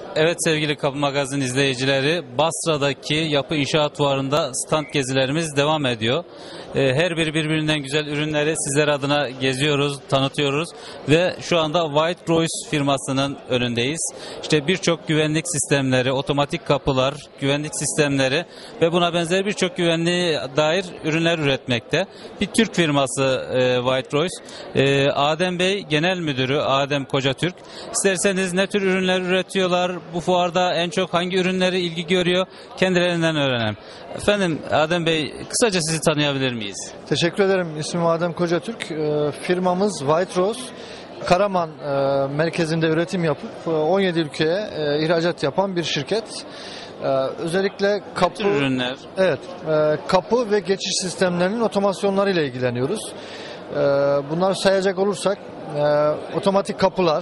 Evet sevgili Kapı Magazin izleyicileri, Basra'daki Yapı İnşaat Fuarı'nda stand gezilerimiz devam ediyor. Her biri birbirinden güzel ürünleri sizler adına geziyoruz, tanıtıyoruz ve şu anda White Rose firmasının önündeyiz. İşte birçok güvenlik sistemleri, otomatik kapılar, güvenlik sistemleri ve buna benzer birçok güvenliğe dair ürünler üretmekte. Bir Türk firması White Rose. Adem Bey Genel Müdürü Adem Kocatürk. İsterseniz ne tür ürünler üretiyorlar? Bu fuarda en çok hangi ürünleri ilgi görüyor? Kendilerinden öğrenelim. Efendim Adem Bey, kısaca sizi tanıyabilir miyiz? Teşekkür ederim. İsmim Adem Kocatürk. Firmamız White Rose, Karaman merkezinde üretim yapıp 17 ülkeye ihracat yapan bir şirket. Özellikle kapı, ürünler. Evet, kapı ve geçiş sistemlerinin otomasyonlarıyla ilgileniyoruz. Bunları sayacak olursak otomatik kapılar,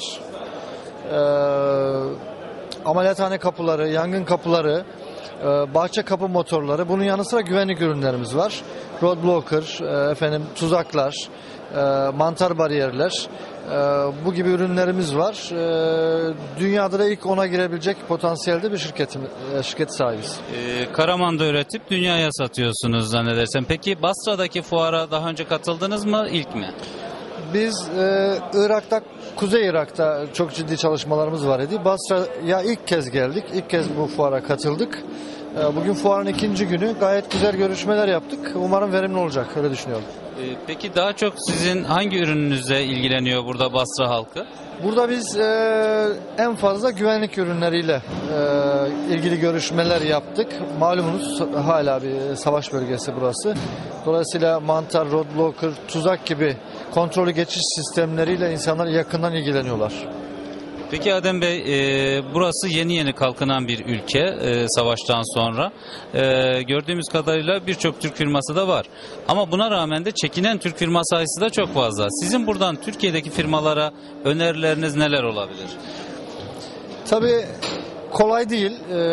ameliyathane kapıları, yangın kapıları, bahçe kapı motorları, bunun yanı sıra güvenlik ürünlerimiz var. Road blocker, tuzaklar, mantar bariyerler, bu gibi ürünlerimiz var. Dünyada da ilk 10'a girebilecek potansiyelde bir şirket sahibiz. Karaman'da üretip dünyaya satıyorsunuz zannedersem. Peki Basra'daki fuara daha önce katıldınız mı, ilk mi? Biz Irak'ta, Kuzey Irak'ta çok ciddi çalışmalarımız var idi. Basra'ya ilk kez geldik. İlk kez bu fuara katıldık. Bugün fuarın ikinci günü. Gayet güzel görüşmeler yaptık. Umarım verimli olacak. Öyle düşünüyorum. Peki daha çok sizin hangi ürününüzle ilgileniyor burada Basra halkı? Burada biz en fazla güvenlik ürünleriyle ilgili görüşmeler yaptık. Malumunuz hala bir savaş bölgesi burası. Dolayısıyla mantar, roadblocker, tuzak gibi kontrollü geçiş sistemleriyle insanlar yakından ilgileniyorlar. Peki Adem Bey, burası yeni kalkınan bir ülke savaştan sonra. Gördüğümüz kadarıyla birçok Türk firması da var. Ama buna rağmen de çekinen Türk firma sayısı da çok fazla. Sizin buradan Türkiye'deki firmalara önerileriniz neler olabilir? Tabii kolay değil.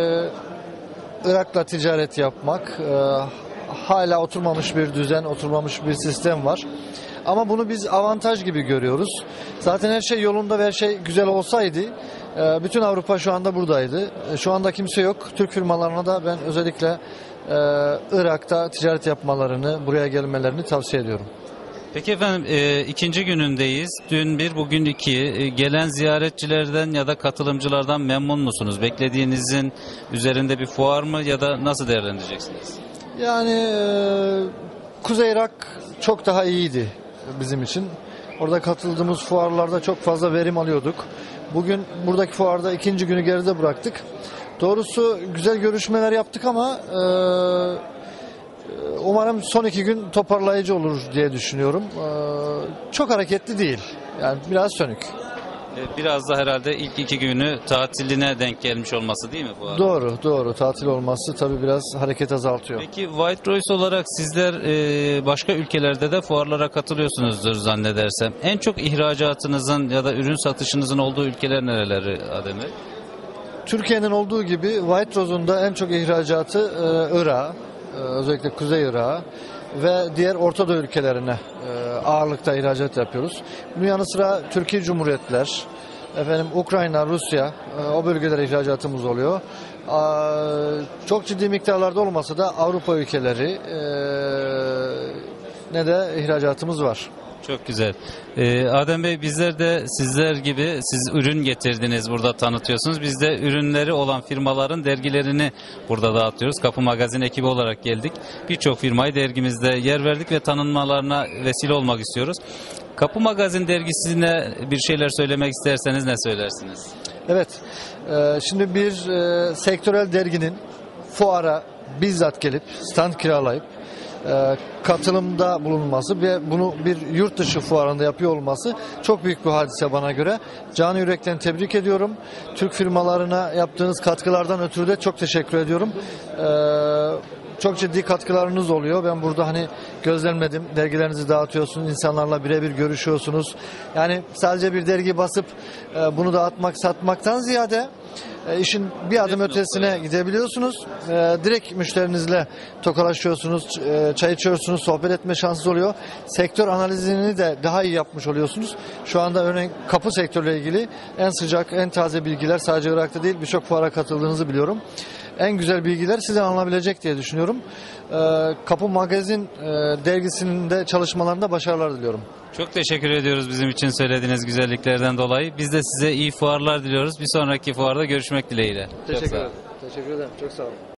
Irak'la ticaret yapmak. Hala oturmamış bir düzen, oturmamış bir sistem var. Ama bunu biz avantaj gibi görüyoruz. Zaten her şey yolunda ve her şey güzel olsaydı bütün Avrupa şu anda buradaydı. Şu anda kimse yok. Türk firmalarına da ben özellikle Irak'ta ticaret yapmalarını, buraya gelmelerini tavsiye ediyorum. Peki efendim, ikinci günündeyiz. Dün bir, bugün iki. Gelen ziyaretçilerden ya da katılımcılardan memnun musunuz? Beklediğinizin üzerinde bir fuar mı ya da nasıl değerlendireceksiniz? Yani Kuzey Irak çok daha iyiydi bizim için. Orada katıldığımız fuarlarda çok fazla verim alıyorduk. Bugün buradaki fuarda ikinci günü geride bıraktık. Doğrusu güzel görüşmeler yaptık ama umarım son iki gün toparlayıcı olur diye düşünüyorum. Çok hareketli değil. Yani biraz sönük. Biraz da herhalde ilk iki günü tatiline denk gelmiş olması değil mi bu arada? Doğru. Tatil olması tabii biraz hareket azaltıyor. Peki White Rose olarak sizler başka ülkelerde de fuarlara katılıyorsunuzdur zannedersem. En çok ihracatınızın ya da ürün satışınızın olduğu ülkeler nereleri Adem Bey? Türkiye'nin olduğu gibi White Rose'un da en çok ihracatı Irak'a, özellikle Kuzey Irak'a ve diğer Orta Doğu ülkelerine ağırlıkta ihracat yapıyoruz. Bunun yanı sıra Türkiye Cumhuriyetler, Ukrayna, Rusya, o bölgelere ihracatımız oluyor. Çok ciddi miktarlarda olmasa da Avrupa ülkeleri ne de ihracatımız var. Çok güzel. Adem Bey, bizler de sizler gibi siz ürün getirdiniz, burada tanıtıyorsunuz. Biz de ürünleri olan firmaların dergilerini burada dağıtıyoruz. Kapı Magazin ekibi olarak geldik. Birçok firmayı dergimizde yer verdik ve tanınmalarına vesile olmak istiyoruz. Kapı Magazin dergisine bir şeyler söylemek isterseniz ne söylersiniz? Evet, şimdi bir sektörel derginin fuara bizzat gelip stand kiralayıp katılımda bulunması ve bunu bir yurt dışı fuarında yapıyor olması çok büyük bir hadise bana göre. Canı yürekten tebrik ediyorum. Türk firmalarına yaptığınız katkılardan ötürü de çok teşekkür ediyorum. Çok ciddi katkılarınız oluyor. Ben burada gözlemledim. Dergilerinizi dağıtıyorsunuz. İnsanlarla birebir görüşüyorsunuz. Yani sadece bir dergi basıp bunu dağıtmak, satmaktan ziyade İşin bir adım ötesine gidebiliyorsunuz. Direkt müşterinizle tokalaşıyorsunuz, çay içiyorsunuz, sohbet etme şansınız oluyor. Sektör analizini de daha iyi yapmış oluyorsunuz. Şu anda örneğin kapı sektörüyle ilgili en sıcak, en taze bilgiler sadece Irak'ta değil birçok fuara katıldığınızı biliyorum. En güzel bilgiler size alınabilecek diye düşünüyorum. Kapı Magazin dergisinin de çalışmalarında başarılar diliyorum. Çok teşekkür ediyoruz bizim için söylediğiniz güzelliklerden dolayı. Biz de size iyi fuarlar diliyoruz. Bir sonraki fuarda görüşmek dileğiyle. Çok sağ olun. Teşekkür ederim. Çok sağ olun.